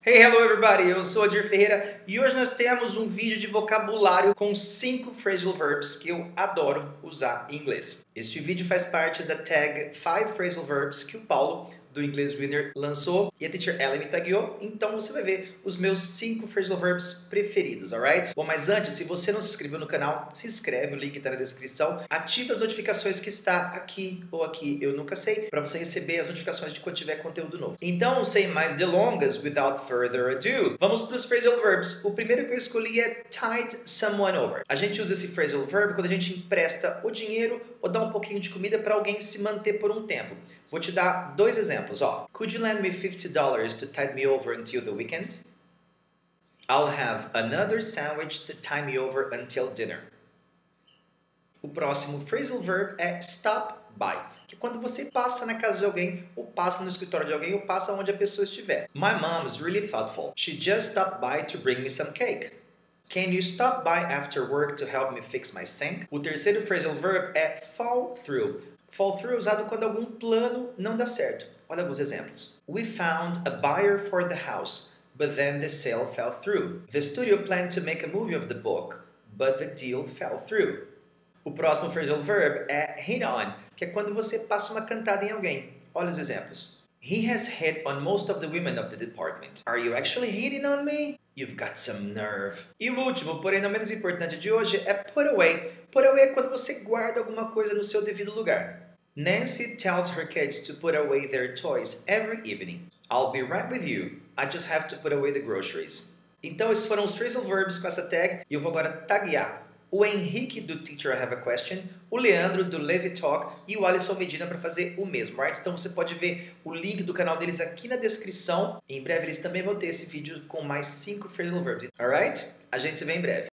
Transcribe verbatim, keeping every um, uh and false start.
Hey, hello everybody! Eu sou Adir Ferreira e hoje nós temos um vídeo de vocabulário com cinco phrasal verbs que eu adoro usar em inglês. Este vídeo faz parte da tag five Phrasal Verbs que o Paulo, do Inglês Winner, lançou e a Teacher Ellen me tagueou, então você vai ver os meus cinco phrasal verbs preferidos, alright? Bom, mas antes, se você não se inscreveu no canal, se inscreve, o link está na descrição. Ativa as notificações que está aqui ou aqui, eu nunca sei, para você receber as notificações de quando tiver conteúdo novo. Então, sem mais delongas, without further ado, vamos para os phrasal verbs. O primeiro que eu escolhi é tide someone over. A gente usa esse phrasal verb quando a gente empresta o dinheiro ou dá um pouquinho de comida para alguém se manter por um tempo. Vou te dar dois exemplos, ó. Could you lend me fifty dollars to tide me over until the weekend? I'll have another sandwich to tide me over until dinner. O próximo phrasal verb é stop by, que é quando você passa na casa de alguém, ou passa no escritório de alguém, ou passa onde a pessoa estiver. My mom's really thoughtful. She just stopped by to bring me some cake. Can you stop by after work to help me fix my sink? O terceiro phrasal verb é fall through. Fall through é usado quando algum plano não dá certo. Olha alguns exemplos. We found a buyer for the house, but then the sale fell through. The studio planned to make a movie of the book, but the deal fell through. O próximo phrasal verb é hit on, que é quando você passa uma cantada em alguém. Olha os exemplos. He has hit on most of the women of the department. Are you actually hitting on me? You've got some nerve. E o último, porém não menos importante de hoje, é put away. Put away é quando você guarda alguma coisa no seu devido lugar. Nancy tells her kids to put away their toys every evening. I'll be right with you. I just have to put away the groceries. Então esses foram os phrasal verbs com essa tag e eu vou agora taguear o Henrique do Teacher I Have a Question, o Leandro do Levi Talk e o Alisson Medina para fazer o mesmo, right? Então você pode ver o link do canal deles aqui na descrição. Em breve eles também vão ter esse vídeo com mais cinco phrasal verbs, alright? A gente se vê em breve.